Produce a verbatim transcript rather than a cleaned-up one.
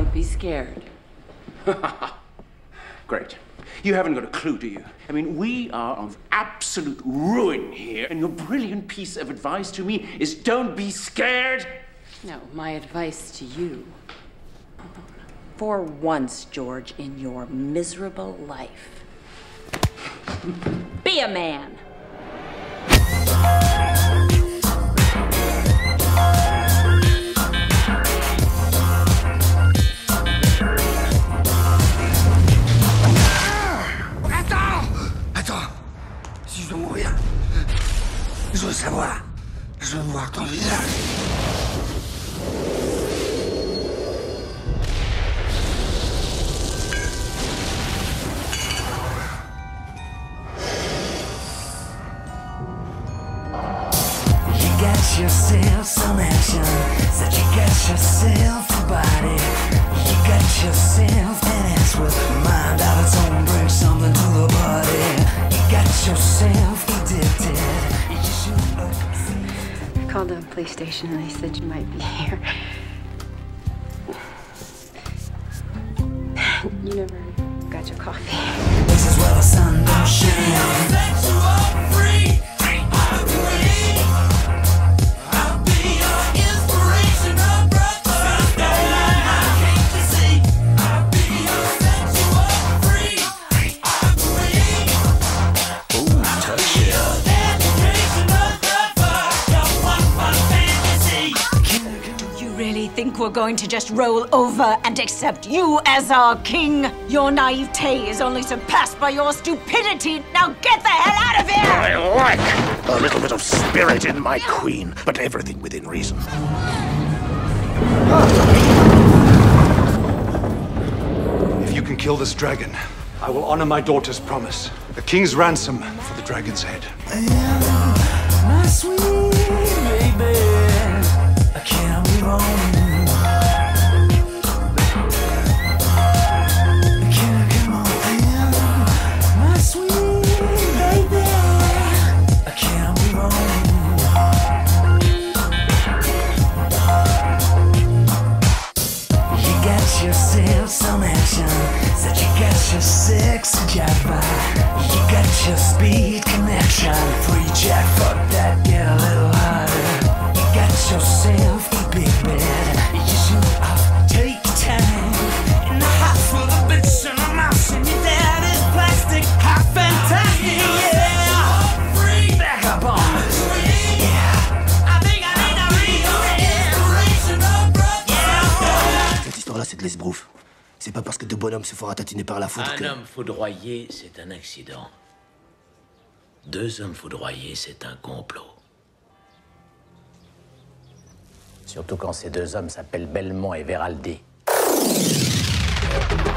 Don't be scared. Great. You haven't got a clue, do you? I mean, we are of absolute ruin here, and your brilliant piece of advice to me is don't be scared. No, my advice to you. For once, George, in your miserable life, be a man. Si je dois mourir, je veux savoir. Je veux voir ton visage. You got yourself some action. Said you got yourself a body. You got yourself an ass with a mind of its own. Bring something to the body. Got yourself addicted. I called the police station and they said you might be here. You never got your coffee. This is where the sun don't shine. Free. I'll be your inspirational brother. Can't you see? I'll be your sexual free. Think we're going to just roll over and accept you as our king? Your naivete is only surpassed by your stupidity. Now get the hell out of here! I like a little bit of spirit in my queen, but everything within reason. If you can kill this dragon, I will honor my daughter's promise. The king's ransom for the dragon's head. My sweet baby, I can't be wrong. Yourself some action. Said you got your sexy jabba. You got your speed connection. Free jack, fuck that, get a little harder. You got yourself a big bed. You shoot off, take time. In the house with a bitch and a mouse. And your dad is plastic, hot fantastic, yeah. Free, back up on it. Yeah, I think I need a real inspirational brother. Cette histoire-là, c'est de l'esbrouf. C'est pas parce que deux bonhommes se font ratatiner par la foudre Un que... homme foudroyé, c'est un accident. Deux hommes foudroyés, c'est un complot. Surtout quand ces deux hommes s'appellent Belmont et Veraldi.